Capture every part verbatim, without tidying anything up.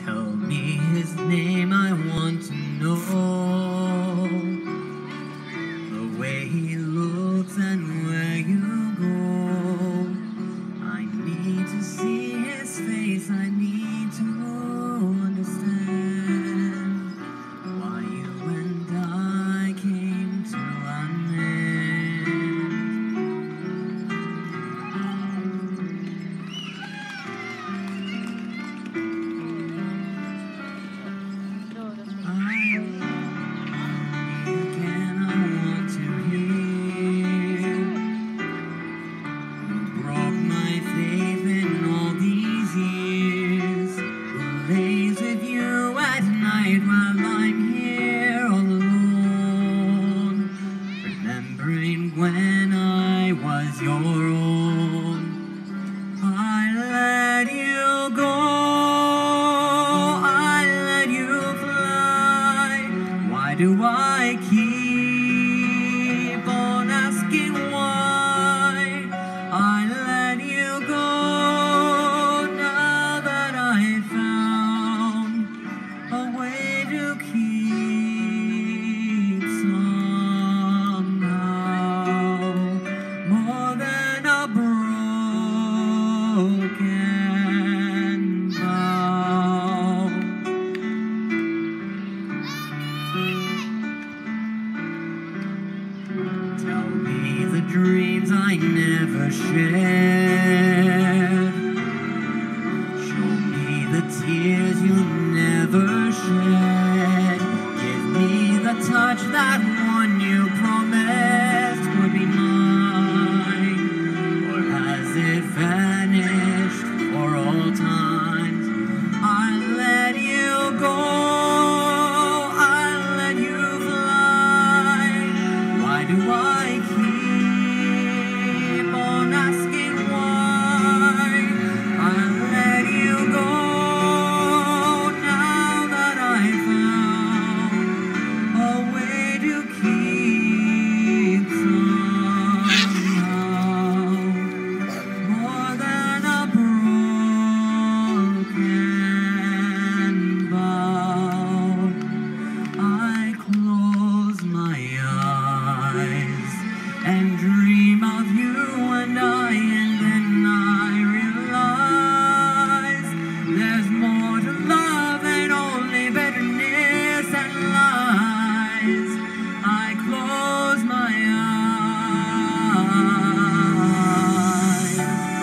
Tell me his name, I want to know the way he looks and where you go. I need to see his face, I need to understand why you and I came to an end. Again, I want to hear who broke my faith in all these years, who lays with you at night while I'm here all alone, remembering when I was your own. I let you go, I let you fly. Why do I keep on asking why? I let you go now that I found a way to keep somehow more than a broken vow. Tell me the dreams I never shared. Show me the tears you never shed. Give me the touch that one you promised would be mine. Or has it vanished for all times? I let you go, I let you fly. Why do I keep on asking why? I let you go now that I found a way to keep somehow more than a broken vow. I close my eyes and dream of you and I, and then I realize there's more to love than only bitterness and lies. I close my eyes.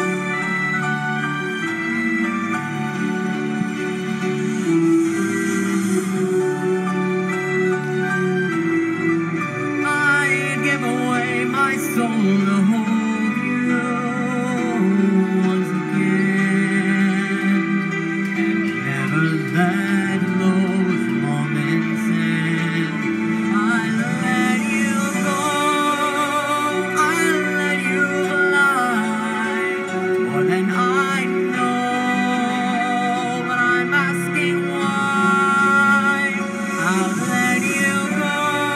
I'd give away my soul to hold you once again, and never let those moments end. I let you go, I let you fly, more than I know, but I'm asking why. I'll let you go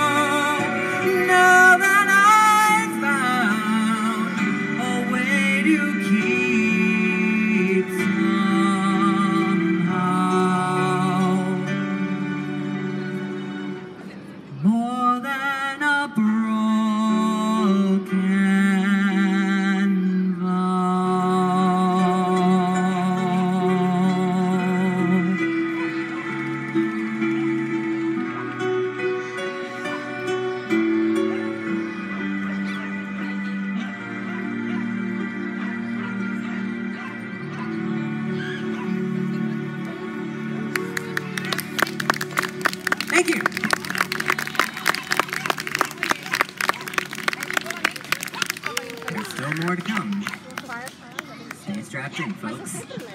now that I've found a way to keep somehow more than a broken vow. Thank you. There's still more to come. Stay strapped in, folks.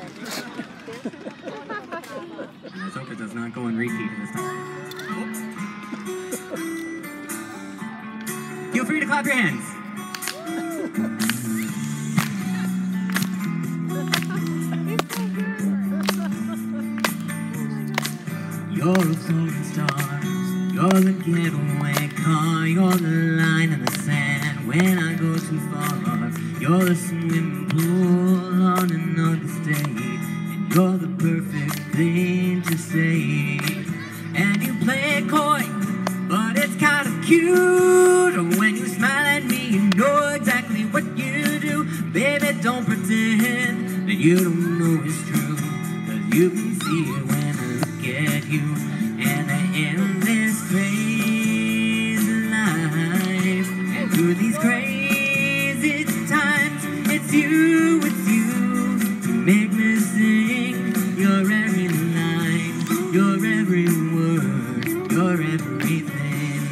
And let's hope it does not go on repeat this time. Feel free to clap your hands. You're a floating star, you're the getaway car, you're the line in the sand when I go too far. You're the swimming pool on another state, and you're the perfect thing you don't know it's true, 'cause you can see it when I look at you. And I am this crazy life, and through these crazy times, it's you, it's you, to make me sing. Your every line, your every word, your everything.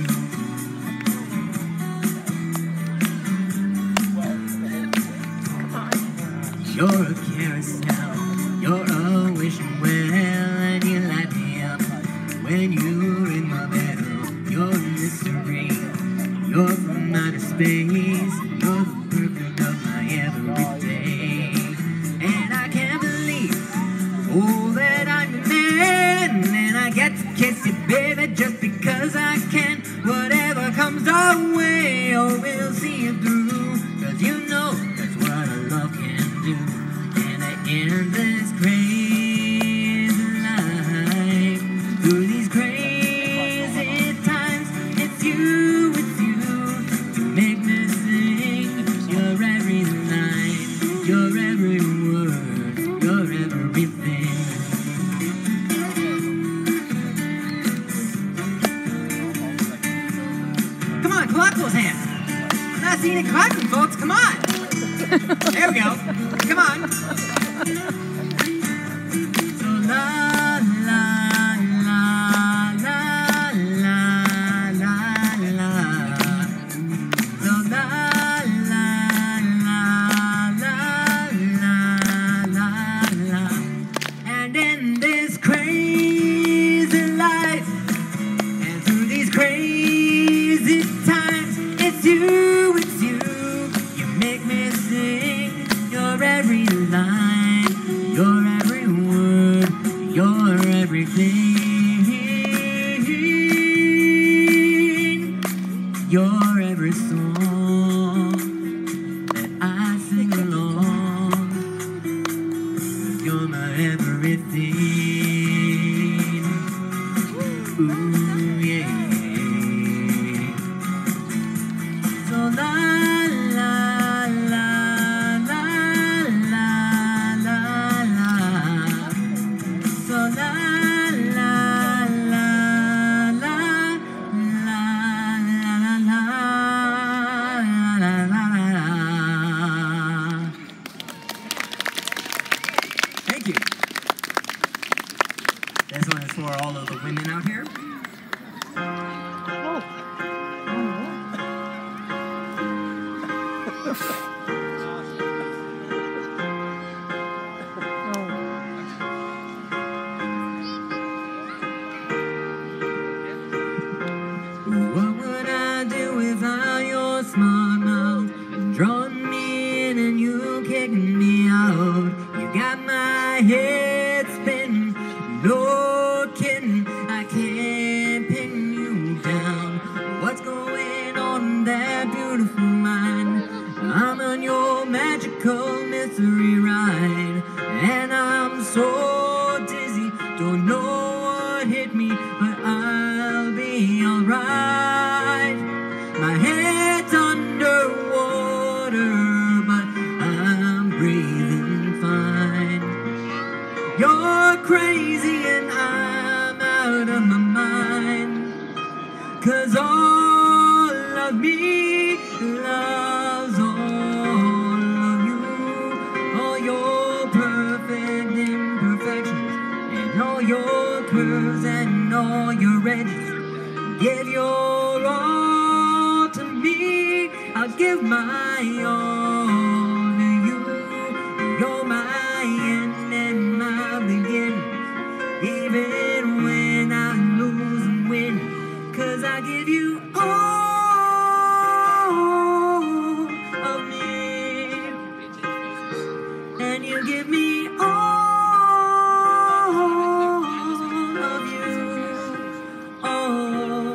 You're a carousel, you're a wishing well, and you light me up when you're in my bed. You're a mystery, you're from outer space, you're the perfect of my everyday. And I can't believe, oh, that I'm a man, and I get to kiss you, baby, just because I can. Whatever comes our way, oh, we'll see it through, 'cause you know that's what a love can do. And I end this crazy life, through these crazy times, it's you, it's you, to make me sing. Your every line, your every word, your everything. Come on, clap those hands. I'm not seeing any clapping, folks. Come on. There we go. Come on. So la la la la la la la. So la la la la la la la. And in this crazy life, and through these crazy times, it's you, it's you. You make me sing. Your every line, your every word, your everything. Your every song that I sing along. You're my everything. Ooh, yeah. So la la la la la la la. So la la la la la la la la la la. Thank you. This one is for all of the women out here. What would I do without your smart mouth, drawing me in and you kicking me out? You got my head spinning, no kidding, I can't pin you down. What's going on in that beautiful mind? I'm on your magical mystery ride, and I'm so dizzy, don't know what hit me, but I'll be alright. My head's underwater, but I'm breathing fine. You're crazy and I'm out of my mind, 'cause all of me loves all of you. All your perfect imperfections, and all your curves and all your edges. Give your all to me, I'll give my all to you. You're my end and my beginning, even when I lose and win, 'cause I give you all of me, and you give me all of you. Oh,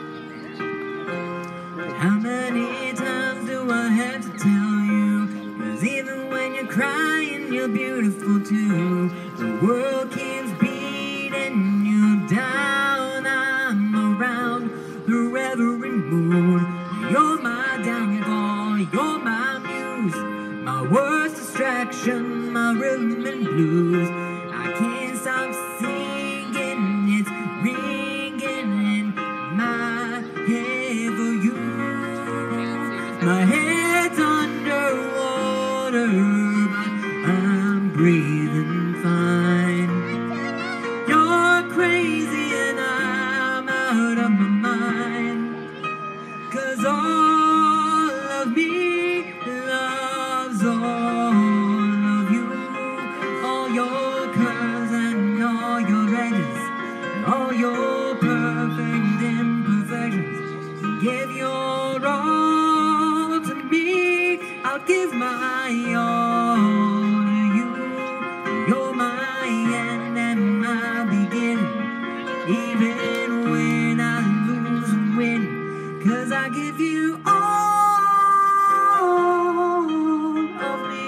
how many times do I have to tell you? 'Cause even when you're crying, you're beautiful too. The world keeps beating you down. I'm around through every mood. You're my downfall, you're my muse, my worst distraction, my rhythm and blues. I can't stop singing, it's ringing in my head for you. My head's underwater, but I'm breathing fine. You're crazy and I'm out of my mind, 'cause all of me loves all of you. All your curves and all your edges, and all your perfect imperfections. Give your all to me, I'll give my all to you. You're my end and my beginning, even when I lose and win, 'cause I give you all of me,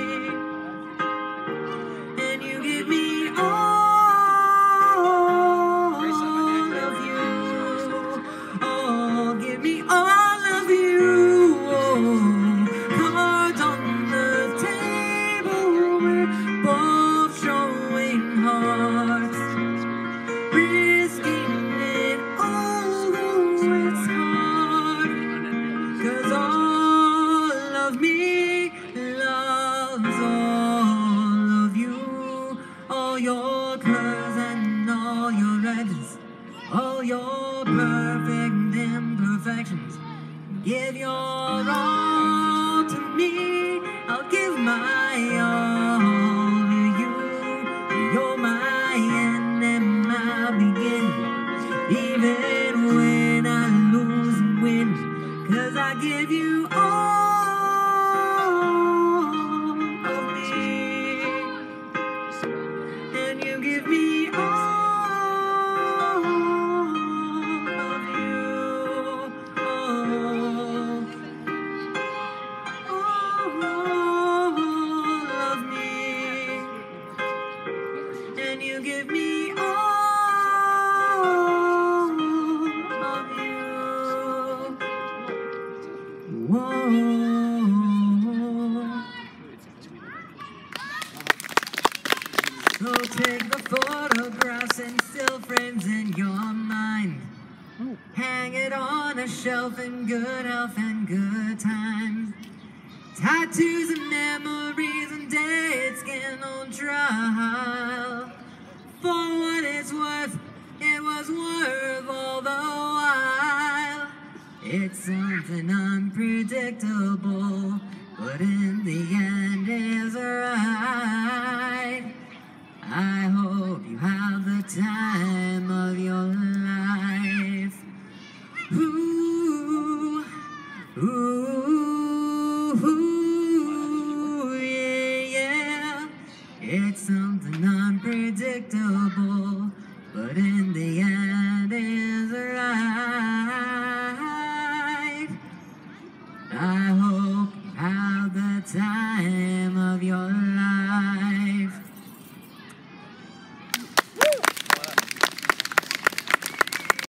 and you give me all of you. Oh, give me all of you. Oh, cards on the table, we're both showing hearts, risking it all though it's hard, 'cause all of me loves all of you. All your curves and all your edges, all your perfect imperfections. Give your all to me, I'll give my all to you. You're my end and my beginning, even when I lose and win, 'cause I give you all of me, and you give me all of you. Oh, all of me, and you give me all of you. Whoa. So take the photographs and still frames in your mind. Hang it on a shelf in good health and good times. Tattoos and memories and dead skin on trial. For what it's worth, it was worth all the while. It's something unpredictable, but in the end